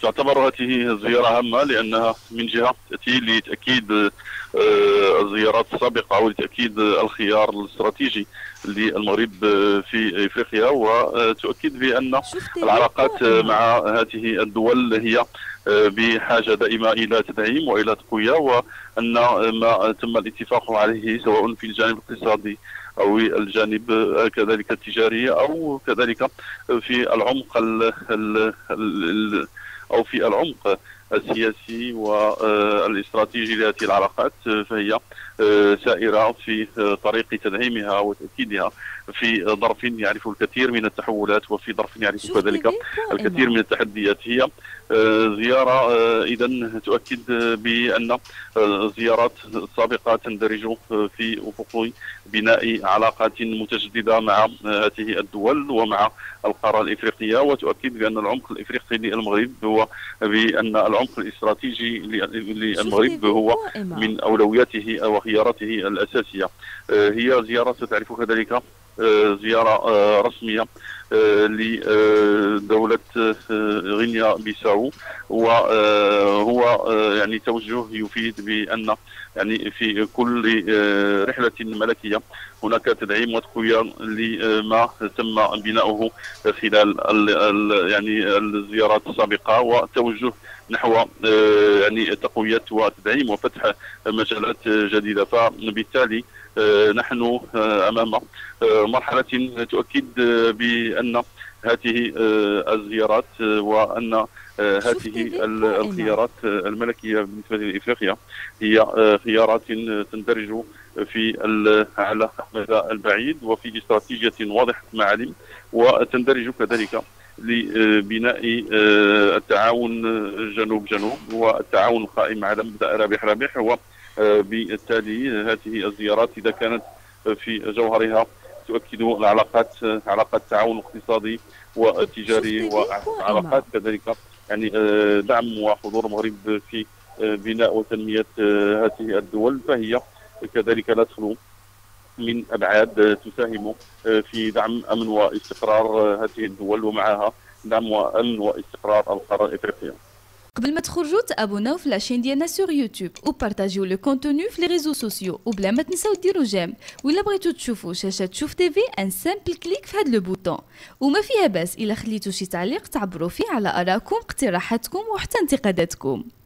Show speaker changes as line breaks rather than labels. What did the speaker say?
تعتبر هذه الزيارة هامة لأنها من جهة تأتي لتأكيد الزيارات السابقة أو لتأكيد الخيار الاستراتيجي للمغرب في إفريقيا، وتؤكد بأن العلاقات مع هذه الدول هي بحاجة دائمة إلى تدعيم وإلى تقوية، وأن ما تم الاتفاق عليه سواء في الجانب الاقتصادي أو الجانب كذلك التجاري أو كذلك في العمق أو في العمق السياسي والاستراتيجي لهذه العلاقات، فهي سائرة في طريق تدعيمها وتأكيدها في ظرف يعرف الكثير من التحولات وفي ظرف يعرف كذلك الكثير من التحديات. هي زيارة إذا تؤكد بأن الزيارات السابقة تندرج في أفق بناء علاقات متجددة مع هذه الدول ومع القارة الإفريقية، وتؤكد بأن العمق الإفريقي للمغرب هو بأن العمق الاستراتيجي للمغرب هو من أولوياته وخياراته الأساسية. هي زيارة تعرف كذلك زيارة رسمية لدولة غينيا بيساو، وهو يعني توجه يفيد بأن يعني في كل رحلة ملكية هناك تدعيم وتقوية لما تم بناؤه خلال يعني الزيارات السابقة، وتوجه نحو يعني تقوية وتدعيم وفتح مجالات جديدة. فبالتالي نحن أمام مرحلة تؤكد بأن هذه الزيارات وأن هذه الخيارات الملكية بالنسبة لإفريقيا هي خيارات تندرج في على المدى البعيد وفي استراتيجية واضحة المعالم، وتندرج كذلك لبناء التعاون جنوب جنوب والتعاون القائم على مبدأ رابح رابح. وبالتالي هذه الزيارات إذا كانت في جوهرها تؤكد العلاقات، علاقات تعاون اقتصادي وتجاري وعلاقات كذلك يعني دعم وحضور المغرب في بناء وتنمية هذه الدول، فهي كذلك لا تخلو من أبعاد تساهم في دعم أمن واستقرار هذه الدول ومعها دعم وأمن واستقرار القارة الإفريقية.
قبل ما تخرجوا تابوناو في لاشين ديالنا سور يوتيوب وبارطاجيو لو كونتوني في لي ريزو سوسيو، وبلا ما تنساو ديروا جيم. ولا بغيتو تشوفوا شاشه شوف تيفي ان سامبل كليك في هذا لو بوطون، وما فيها باس الا خليتو شي تعليق تعبروا فيه على ارائكم اقتراحاتكم وحتى انتقاداتكم.